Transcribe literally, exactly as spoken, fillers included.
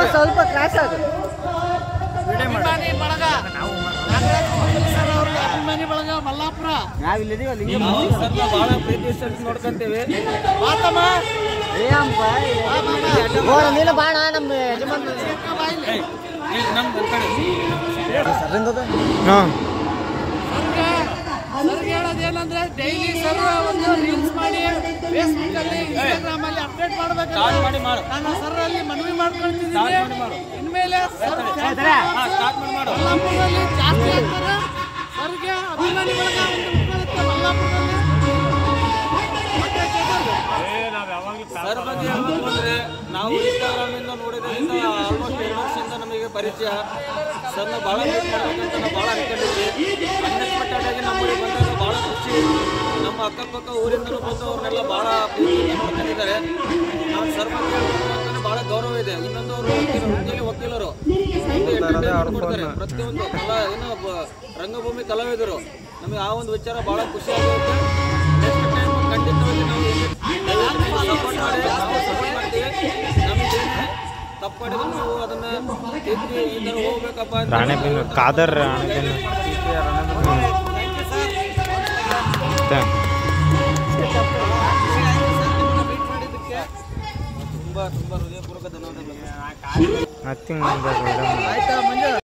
ಸ್ವಲ್ಪ ಕ್ರಾಸ್ ಅದು ಅಭಿಮಾನಿ ಬಳಗ ಅಭಿಮಾನಿ ಬಳಗ ಮಲ್ಲಾಪುರ ನಾವಿಲ್ಲಿದ್ದೀವಿ ಬಹಳ ಪ್ರೀತಿ ನೋಡ್ಕೊಂತೀವಿ. ನೀನು ಬಾಣ ನಮ್ಮ ಯಜಮಾನ್ ಸರ್ಗೆ ಹೇಳೋದೇನಂದ್ರೆ ಡೈಲಿ ಸರ್ ಒಂದು ರೀಲ್ಸ್ ಮಾಡಿ ಫೇಸ್ಬುಕ್ ಅಲ್ಲಿ ಇನ್ಸ್ಟಾಗ್ರಾಮ್ ಅಲ್ಲಿ ಅಪ್ಡೇಟ್ ಮಾಡ್ಬೇಕು. ನಾನು ಸರ್ ಅಲ್ಲಿ ಮನವಿ ಮಾಡ್ಕೊಳ್ತಿದ್ದೀನಿ. ಇನ್ಮೇಲೆ ಮಲ್ಲಾಪುರದಲ್ಲಿ ಜಾಸ್ತಿ ಆಗ್ತಾರೆ. ಸರ್ಗೆ ಅಭಿಮಾನಿ ಬಳಗ ಒಂದು ಮಲ್ಲಾಪುರದಲ್ಲಿ ಸರ್ ಬಗ್ಗೆ ಹೇಳ್ಬೇಕು ಅಂದ್ರೆ ನಾವು ಇನ್ಸ್ಟಾಗ್ರಾಮ್ ಇಂದ ನೋಡಿದ್ರಿಂದ ಆಲ್ಮೋಸ್ಟ್ ಎರಡು ವರ್ಷದಿಂದ ನಮಗೆ ಪರಿಚಯ. ಸರ್ನ ಭಾಳ ಮೀಟ್ ಮಾಡ್ಬೇಕಂತ ನಾವು ಭಾಳ ಅನ್ಕೊಂಡಿದ್ವಿ. ಅನ್ಎಕ್ಸ್ಪೆಕ್ಟೆಡ್ ಆಗಿ ನಮ್ಮಲ್ಲಿ ಬಂದಾಗ ಭಾಳ ಖುಷಿ. ನಮ್ಮ ಅಕ್ಕಪಕ್ಕ ಊರಿಂದಲೂ ಬಂದು ಅವ್ರನ್ನೆಲ್ಲ ಭಾಳ ಪ್ರೀತಿ ಮಾಡ್ಕೊಂಡಿದ್ದಾರೆ. ನಾವು ಸರ್ ಬಗ್ಗೆ ಹೇಳ್ಬೇಕು ಅಂತಂದ್ರೆ ಭಾಳ ಗೌರವ ಇದೆ. ಇನ್ನೊಂದು ಅವರು ವಕೀಲರು ವಕೀಲರು ಕೊಡ್ತಾರೆ. ಪ್ರತಿಯೊಂದು ಕಲಾ ಏನು ರಂಗಭೂಮಿ ಕಲಾವಿದರು. ನಮಗೆ ಆ ಒಂದು ವಿಚಾರ ಭಾಳ ಖುಷಿ ಆಗುತ್ತೆ. ನೆಕ್ಸ್ಟ್ ಟೈಮ್ ಖಂಡಿತವಾಗಿ ನಾವು ಸಪೋರ್ಟ್ ಮಾಡಿ ನಾವು ಸಪೋರ್ಟ್ ಮಾಡ್ತೀವಿ. ನಮಗೆ ತಪ್ಪಾಡಿದ್ರೆ ನಾವು ಅದನ್ನ ತಿದ್ದಿ ಈ ಥರ ಹೋಗ್ಬೇಕಪ್ಪ ಅಂತ ಕಾದರ್ ತುಂಬ ತುಂಬ ಹೃದಯಪೂರ್ವಕ ಧನ್ಯವಾದಗಳು. ನಥಿಂಗ್